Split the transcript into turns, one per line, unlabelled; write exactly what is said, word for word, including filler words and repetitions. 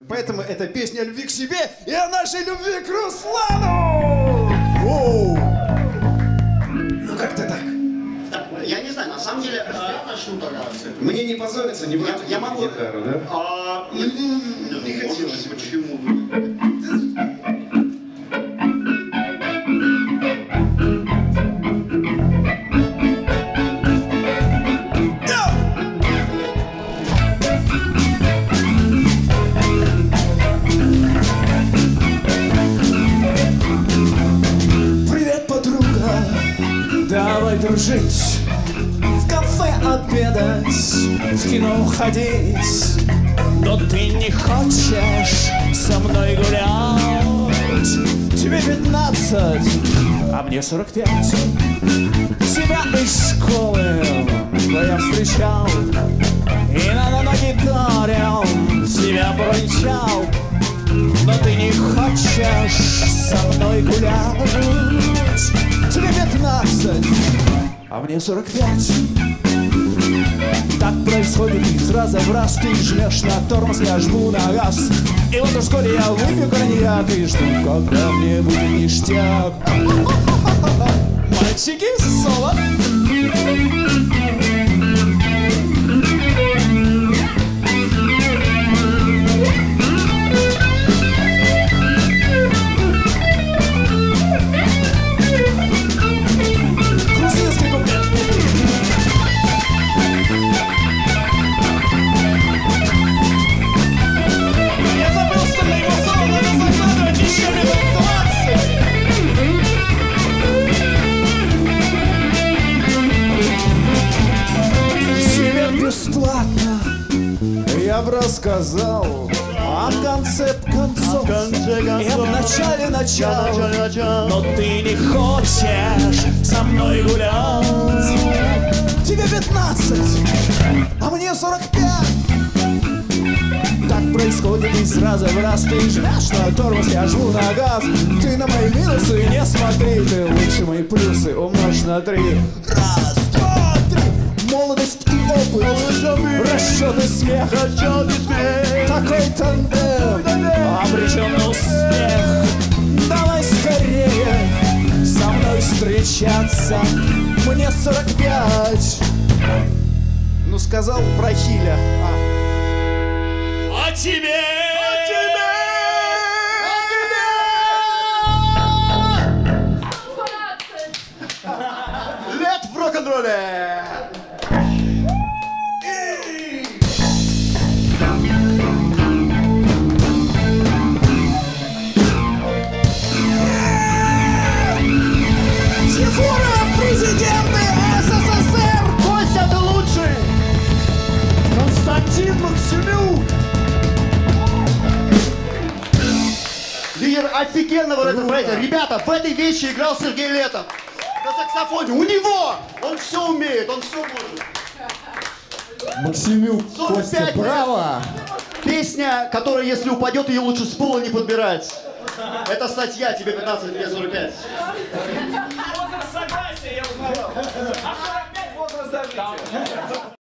Поэтому это песня о любви к себе и о нашей любви к Руслану! Воу! Ну как-то так.
Я не знаю, на самом деле, я начну тогда.
Мне не позориться, не брать
я могу
гитару, да?
А, не, не хотелось, почему?
Привет, подруга, давай дружить, в кафе обедать, в кино ходить. Но ты не хочешь со мной гулять. Тебе пятнадцать, а мне сорок пять. Тебя из школы я встречал, и надо на гитаре тебя прочал. Но ты не хочешь со мной гулять. Тебе пятнадцать, а мне сорок пять. Так происходит из раза в раз. Ты жмешь на тормоз, я жму на газ. И вот уж вскоре я выпью коньяк и жду, когда мне будет ништяк. Мальчики, соло. Бесплатно я бы рассказал, а в конце концов, а в конце концов я в начале начал, начал. Но ты не хочешь со мной гулять. Тебе пятнадцать, а мне сорок пять. Так происходит из раза в раз. Ты жмешь на тормоз, я жму на газ. Ты на мои минусы не смотри, ты лучше мои плюсы умножь на три. Раз, два, три. Молодость и опыт, расчет и смех, такой тандем обречен на успех. Давай скорее со мной встречаться, мне сорок пять. Ну сказал про Хиля. А, а тебе?
Лет в рок-н-ролле!
Президенты СССР!
Костя, ты лучший!
Константин Максимюк!
Лидер офигенного рэп-проекта. Ребята, в этой вещи играл Сергей Летов. На саксофоне. У него! Он все умеет, он все может.
Максимюк, Костя, браво!
Песня, которая, если упадет, ее лучше с пола не подбирать. Это статья, тебе пятнадцать, мне сорок пять.
Возраст согласия я узнавал. А сорок пять возраст даже.